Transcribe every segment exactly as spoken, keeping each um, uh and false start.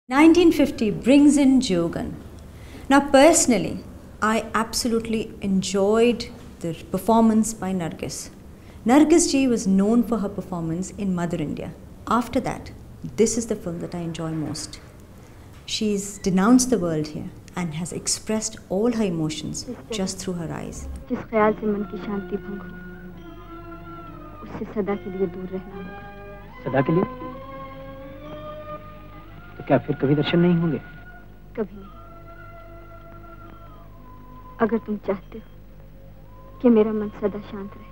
nineteen fifty brings in Jogan. Now personally, I absolutely enjoyed the performance by Nargis. Nargis ji was known for her performance in Mother India. After that, this is the film that I enjoy most. She's denounced the world here and has expressed all her emotions just through her eyes. जिस ख्याल से मन की शांति भंग हो, उससे सदा के लिए दूर रहना होगा। सदा के लिए? तो क्या फिर कभी दर्शन नहीं होंगे? कभी नहीं। अगर तुम चाहते हो कि मेरा मन सदा शांत रहे,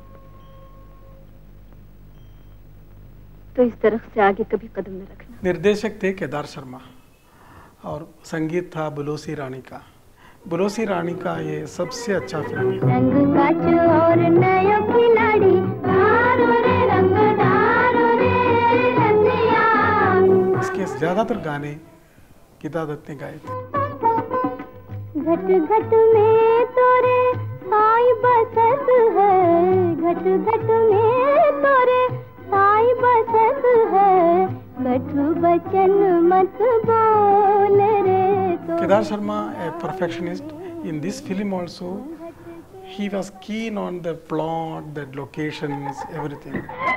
तो इस दरख्त से आगे कभी कदम न रखना। निर्देशक थे केदार शर्मा और संगीत था बुलोसी रानी का। बुलोसी रानी का ये सबसे अच्छा फिल्म है। रंग काच और नया खिलाड़ी, दारो रे रंग दारो रे रंगिया। इसके ज्यादातर गाने गीता दत्त ने गाए थे। घट घट में तोरे साई बसत है, घट घट में तोरे साई बसत है, कटु बचन मत बोल रे तो। Kedar Sharma, a perfectionist, in this film also, he was keen on the plot, the locations, everything.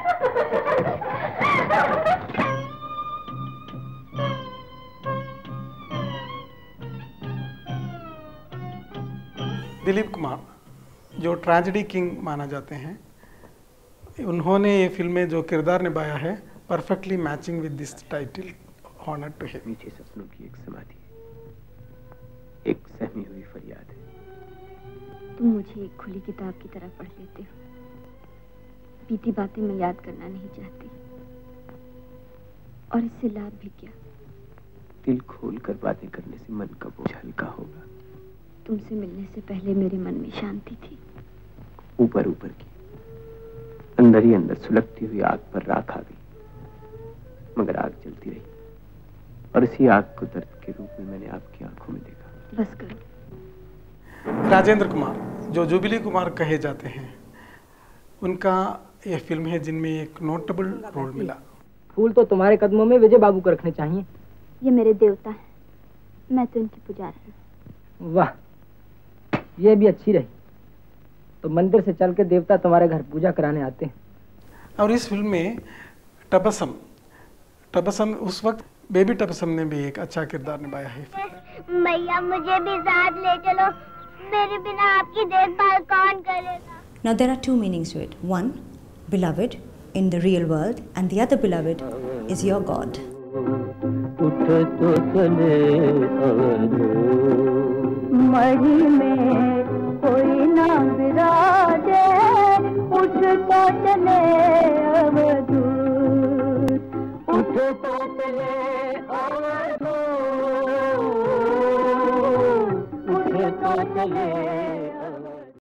Dilip Kumar, जो ट्रेजेडी किंग माना जाते हैं, उन्होंने ये फिल्म में जो किरदार निभाया है, perfectly matching with this title, honour to him. मीठे सपनों की एक समाधि, एक सहमी हुई फरियाद है। तुम मुझे एक खुली किताब की तरह पढ़ लेते हो। बीती बातें मैं याद करना नहीं चाहती, और इससे लाभ भी क्या। दिल खोल कर बातें करने से मन का बोझ हल्का होगा। तुमसे मिलने से पहले मेरे मन में शांति थी। ऊपर ऊपर की, अंदर ही अंदर सुलगती हुई आग पर राख आ गई, मगर आग जलती रही, और इसी आग को दर्द के रूप में मैंने आपकी आंखों में देखा। बस करो। राजेंद्र कुमार, जो जुबिली कुमार कहे जाते हैं, उनका यह फिल्म है जिनमें एक नोटेबल रोल मिला। फूल तो तुम्हारे कदमों में विजय बाबू को रखने चाहिए। ये मेरे देवता हैं, मैं तो इनकी पुजारी हूँ। वाह, ये भी अच्छी रही। तो मंदिर से चल के देवता तुम्हारे घर पूजा कराने आते हैं। और इस फिल्म में टबसम टबसम उस वक्त बेबी टबसम ने भी एक अच्छा किरदार निभाया है। मैया मुझे भी साथ ले चलो, मेरे बिना आपकी देखभाल कौन करेगा? Now there are two meanings to it. One, beloved in the real world, and the other beloved is your God. मढ़ी में कोई ना विराजे, उठ तो चले अवधूत, उठ तो चले अवधूत, उठ तो चले